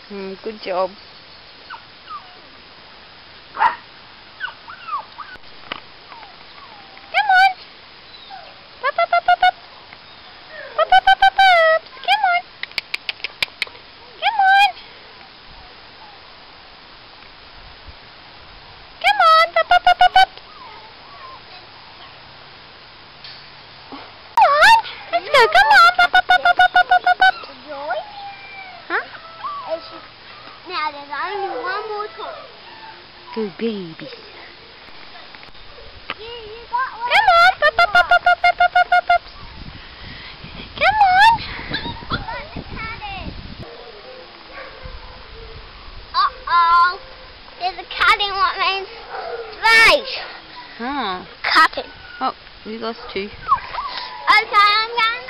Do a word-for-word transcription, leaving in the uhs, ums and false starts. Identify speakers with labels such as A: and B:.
A: Mm, good job. Come on. Up, up, up, up, up. Up, up, up, up, up. Come on. Come on. Come on. Up, up, up, up, up. Come on. Let's go. Come on. Up, up, up, up, up, up, up, up, up. Huh?
B: Now there's only one more time.
A: Good baby.
B: You, you got one.
A: Come on. Up, up, up, up, up, up, up, up, up, up. Come on.
B: Got the cat in. Uh-oh. There's a cat in what means space.
A: Oh.
B: Cut it.
A: Oh, we lost two.
B: Okay, I'm going